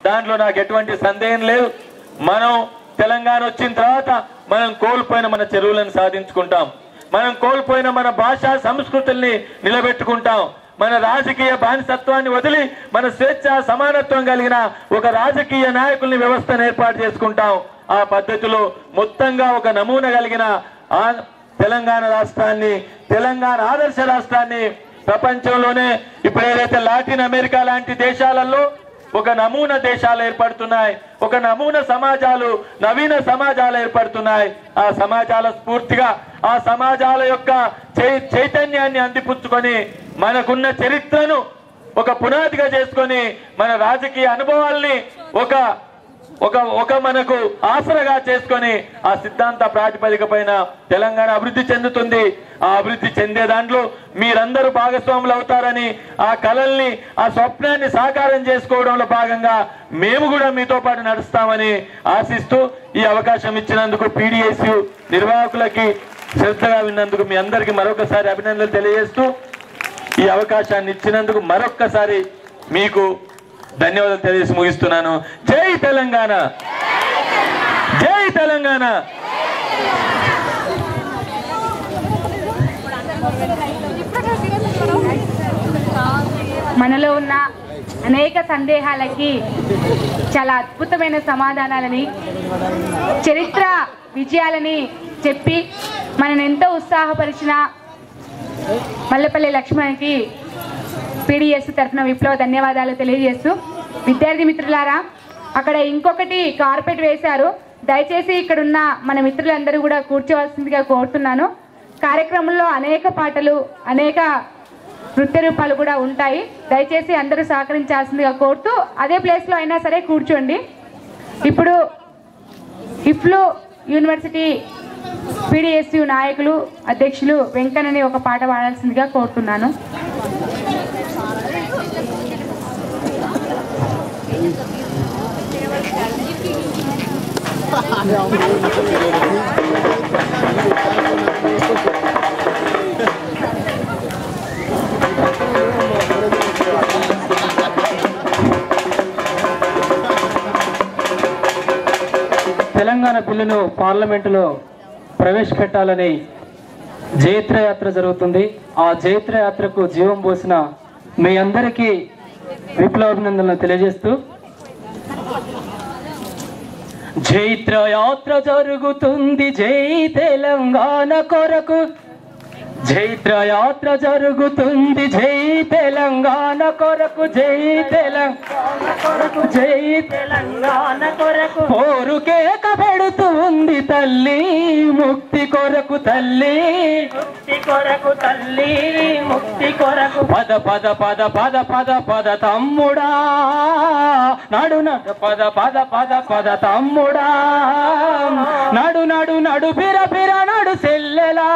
దాంట్లో నాకు ఎటువంటి సందేహం లేదు. మనం తెలంగాణ వచ్చిన తర్వాత మనం కోల్పోయిన మన చెరువులను సాధించుకుంటాం, మనం కోల్పోయిన మన భాషా సంస్కృతుల్ని నిలబెట్టుకుంటాం, మన రాజకీయ బానిసత్వాన్ని వదిలి మన స్వేచ్ఛ సమానత్వం కలిగిన ఒక రాజకీయ నాయకుల్ని వ్యవస్థను ఏర్పాటు చేసుకుంటాం. ఆ పద్ధతిలో మొత్తంగా ఒక నమూనా కలిగిన తెలంగాణ రాష్ట్రాన్ని, తెలంగాణ ఆదర్శ రాష్ట్రాన్ని ప్రపంచంలోనే ఇప్పుడు ఏదైతే లాటిన్ అమెరికా లాంటి దేశాలలో ఒక నమూనా దేశాలు ఏర్పడుతున్నాయి, ఒక నమూనా సమాజాలు, నవీన సమాజాలు ఏర్పడుతున్నాయి. ఆ సమాజాల స్ఫూర్తిగా, ఆ సమాజాల యొక్క చైతన్యాన్ని అందిపుచ్చుకొని మనకున్న చరిత్రను ఒక పునాదిగా చేసుకొని మన రాజకీయ అనుభవాల్ని ఒక మనకు ఆసరగా చేసుకొని ఆ సిద్ధాంత ప్రాతిపదిక పైన తెలంగాణ అభివృద్ధి చెందుతుంది. ఆ అభివృద్ధి చెందే దాంట్లో మీరందరూ భాగస్వాములు అవుతారని, ఆ కలల్ని, ఆ స్వప్నాన్ని సాకారం చేసుకోవడంలో భాగంగా మేము కూడా మీతో పాటు నడుస్తామని ఆశిస్తూ ఈ అవకాశం ఇచ్చినందుకు PDSU నిర్వాహకులకి శ్రద్ధగా విన్నందుకు మీ అందరికీ మరొకసారి అభినందనలు తెలియజేస్తూ ఈ అవకాశాన్ని ఇచ్చినందుకు మరొక్కసారి మీకు ధన్యవాదాలు తెలియజేసి ముగిస్తున్నాను. జై తెలంగాణ, జై తెలంగాణ. మనలో ఉన్న అనేక సందేహాలకి చాలా అద్భుతమైన సమాధానాలని, చరిత్ర విజయాలని చెప్పి మనని ఎంతో ఉత్సాహపరిచిన మల్లెపల్లి లక్ష్మణ్కి PDSU తరఫున విప్లవ ధన్యవాదాలు తెలియజేస్తూ, విద్యార్థి మిత్రులారా, అక్కడ ఇంకొకటి కార్పెట్ వేశారు. దయచేసి ఇక్కడున్న మన మిత్రులందరూ కూడా కూర్చోవలసిందిగా కోరుతున్నాను. కార్యక్రమంలో అనేక పాటలు, అనేక నృత్య రూపాలు కూడా ఉంటాయి. దయచేసి అందరూ సహకరించాల్సిందిగా కోరుతూ అదే ప్లేస్లో అయినా సరే కూర్చోండి. ఇప్పుడు ఇఫ్లు యూనివర్సిటీ PDSU నాయకులు, అధ్యక్షులు వెంకన్నని ఒక పాట పాడాల్సిందిగా కోరుతున్నాను. తెలంగాణ బిల్లును పార్లమెంటులో ప్రవేశపెట్టాలని జైత్ర యాత్ర జరుగుతుంది. ఆ జైత్ర యాత్రకు జీవం పోసిన మీ అందరికీ విప్లవాభినందనలు తెలియజేస్తూ, జైత్ర యాత్ర జరుగుతుంది జై తెలంగాణ కొరకు, జైత్ర యాత్ర జరుగుతుంది జై తెలంగాణ కొరకు, జై తెలంగాణ కొరకు, జై తెలంగాణ కొరకు, పోరుకేక పెడుతూ ఉంది తల్లి ముక్తి కొరకు, తల్లి ముక్తి కొరకు, తల్లి ముక్తి కొరకు, పద పద పద పద పద పద తమ్ముడా నడు నడు, పద పద పద పద తమ్ముడా నడు నడు నడు, పిర పిర నడు సెల్లెలా,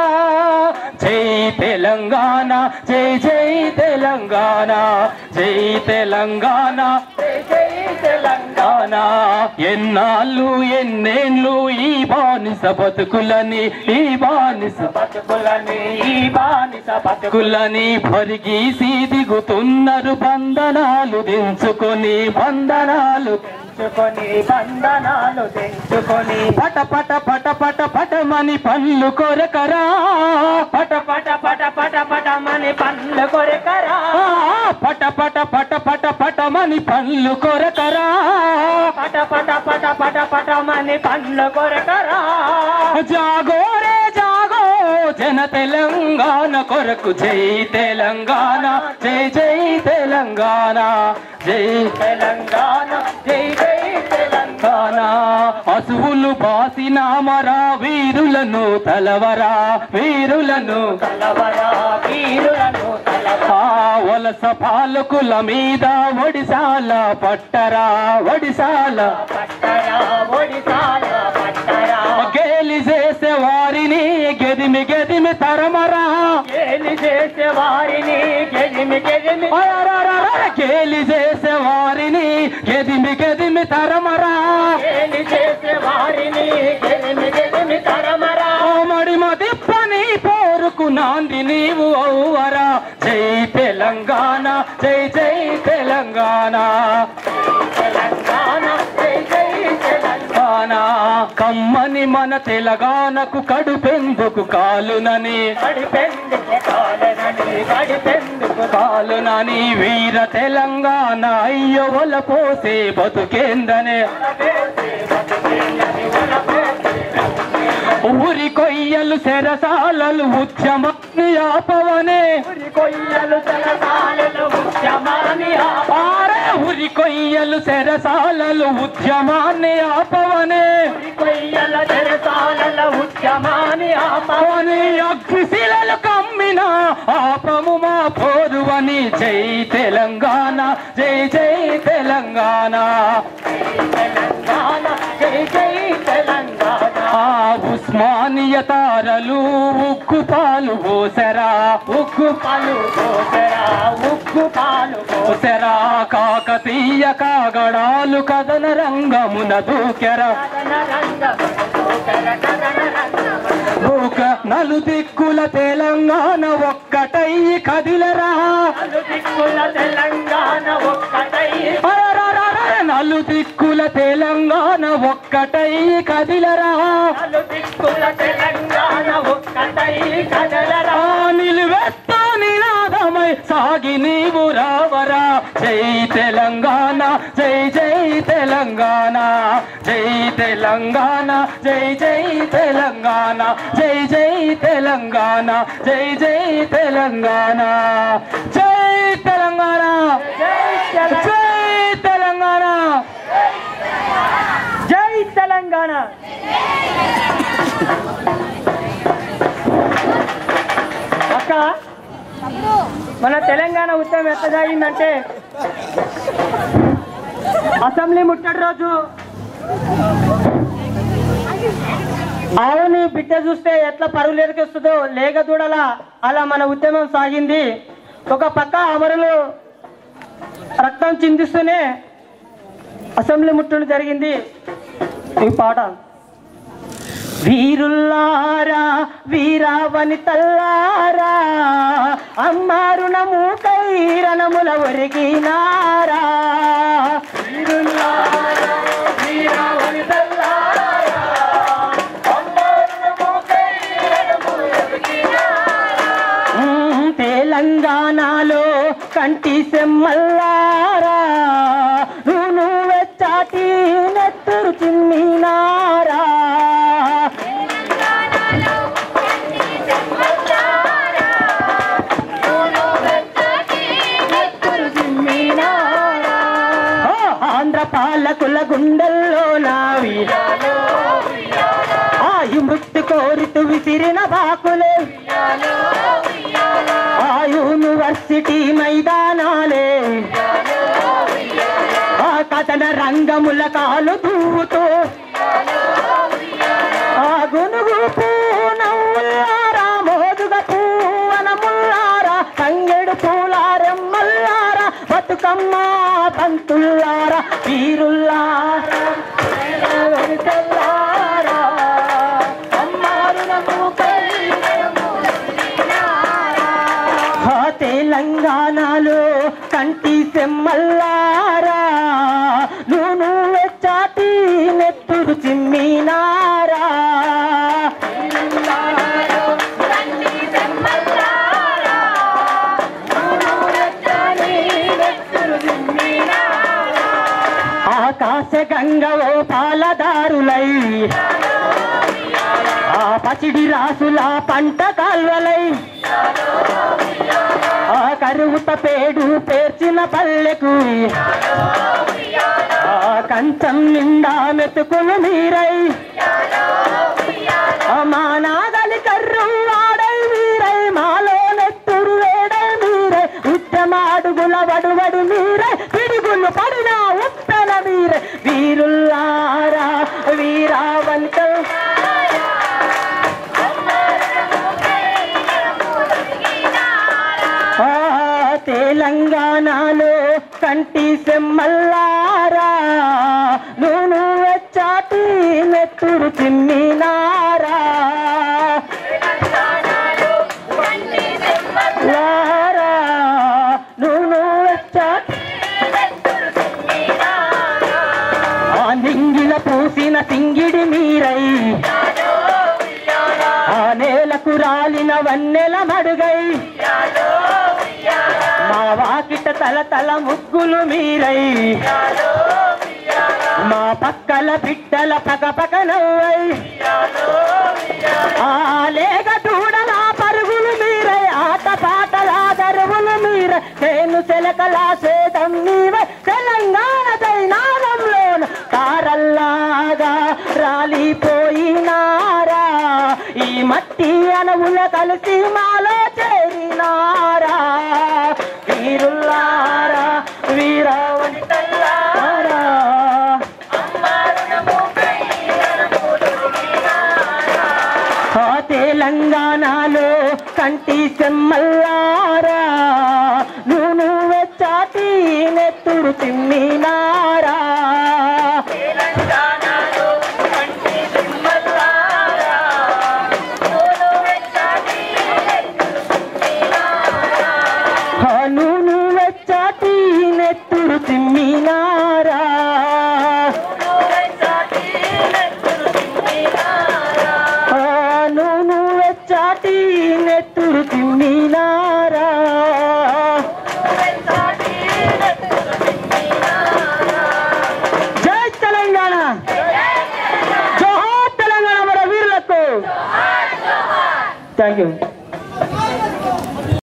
జై తెలంగాణ, జై జై తెలంగాణ, జై తెలంగాణ, జై జై తెలంగాణ. ఎన్నాళ్ళు ఎన్నేళ్ళు ఈ బానిస బతుకులని, ఈ బానిస బతుకులని, ఈ బానిస బతుకులని భరిగీసి దిగుతున్నారు బంధనాలు దించుకొని, బంధనాలు తెంచుకొని, బంధనాలు తెంచుకొని, పట పట పట పట పటమని పళ్ళు కొరకరా, పట పట పట పట పటమని పళ్ళు కొరకరా, పట పట పట పట పటమని పళ్ళు కొరకరా, పట పట పట పట పటమని పళ్ళు కొరకరా, జాగో రే జాగో జన తెలంగాణ కొరకు, జై తెలంగాణ, జై జై తెలంగాణ, జై తెలంగాణ, జై జై తెలంగాణ. అసువులు బాసిన మరా వీరులను తలవరా, వీరులను తలవరా, వీరులను తలవరా, వలస పాలకుల మీద ఒడిశాల పట్టరా, ఒడిశాల పట్టరా, ఒడిశాల పట్టరా, గేలి చేసే వారిని గెదిమి గెదిమి తరమరా, గేలి చేసే వారిని గెదిమి గెదిమి, గేలి చేసే వారిని గెదిమి గెదిమి తరమరా, గేలి చేసే వారిని గెదిమి గెదిమి తరమరా, మడిమ దిప్పని పోరుకు నాంది నీవు ఔవరా, జై తెలంగాణ, జై జై తెలంగాణ. తెలంగాణ కమ్మని మన తెలంగాణకు కడుపెందుకు కాలునని కాలునని వీర తెలంగాణ అయ్యవల పోసే బతుకేందనే ఊరి కొయ్యలు సెరసాలలు ఉద్యమాన్ని ఆపవనే ఊరి కొయ్యలు సెరసాలలు ఉద్యమాన్ని ఆపవనే అగ్నిశిలలు కమ్మిన ఆపము మా పోరువని జై తెలంగాణ జై జై తెలంగాణ జై జై తెలంగాణ ఉస్మానియ తారలు ఉగ్గు పాలు పోసరా కాకతీయ కాగడాలు కథన రంగమున దూకెరా నలు దిక్కుల తెలంగాణ ఒక్కటయ్యి కదిలరా నలు దిక్కుల తెలంగాణ ఒక్కటయ్యి కదిలరా నిలువెత్తా నినాదమై సాగి నీవు రావరా జై తెలంగాణ జై జై తెలంగాణ జై తెలంగాణ జై జై తెలంగాణ జై జై తెలంగాణ జై జై తెలంగాణ జై తెలంగాణ జై తెలంగాణ జై తెలంగాణ. అక్క మన తెలంగాణ ఉద్యమం ఎట్లా జరిగిందంటే అసెంబ్లీ ముట్టడి రోజు ఆవుని బిడ్డ చూస్తే ఎట్లా పరువు ఎరికొస్తుందో లేక దూడలా అలా మన ఉద్యమం సాగింది. ఒక పక్క అమరులు రక్తం చిందిస్తూనే అసెంబ్లీ ముట్టడి జరిగింది. ఈ పాట వీరుల్లారా వీరావనితల్లారా అమ్మారుణము కైరణముల ఒరిగినారా వీరుల్లారా వీరావనితల్లారా అమ్మారుణము కైరణముల ఒరిగినారా తెలంగాణలో కంటి సెమ్మల్లారా నూను వెచ్చాటి నెత్తురు చిమ్మినారా పాలకుల గుండెల్లో నావి ఆయుమృతి కోరితు విసిరిన బాకులే ఆ యూనివర్సిటీ మైదానాలే ఆ కథన రంగముల కాలు దూవుతూ ఆ గునుగు పూనవ్వులారా మోదుగ పూవనముల్లారా తంగెడు పూలారెమ్మల్లారా బతుకమ్మ పంతుల్లారా వీరుల్లారా తెలంగాణలో కంటి సెమ్మల్లారా నూను వెచ్చాటి నెత్తురు చిమ్మినారా ఆకాశ గంగవో పాలదారులై ఆ పసిడి రాసుల పంట కాల్వలై ఆ కరువుత పేడు పేర్చిన పల్లెకు ఆ కంచం నిండా మెతుకులు మీరై మా నాగలి కర్రు వాడై మీరై మాలో నెత్తురు వేడై మీరై ఉత్తమాడుగుల వడువడు మీరై పిడుగులు పడిన ఉత్తన మీరై వీరుల్లారా వీరావంతం తెలంగాణలో కంటి సెమ్మల్లారా నూను వెచ్చాటి నెత్తురు చిమ్మినారా నూను వెచ్చాటి ఆ నింగిల పూసిన కురిసిన సింగిడి మీరై ఆ నేలకు రాలిన వన్నెల మడుగై మా వాకిట తల తల ముగ్గులు మీరై మా పక్కల బిడ్డల పకపక నవ్వై ఆ లేగ దూడల పరుగులు మీరై ఆట పాటల దరువులు మీరై నేను సెలకల సేదం నీవై తెలంగాణ దైనాదంలోన తారల్లాగా రాలిపోయినారా ఈ మట్టి అణువుల కలిసి మాలో చేరినారా వీరుల్లారా వీరవంతల్లారా ఆ తెలంగాణలో కంటి సెమ్మల్లారా నువ్వే చాటి నెత్తురు తిమ్మినారా నువ్వే చాటి నెత్తురు తిమ్మినారా నువ్వే చాటి నెత్తురు తిమ్మినారా జై తెలంగాణ జోహార్ తెలంగాణ మన వీరులకు థ్యాంక్ యూ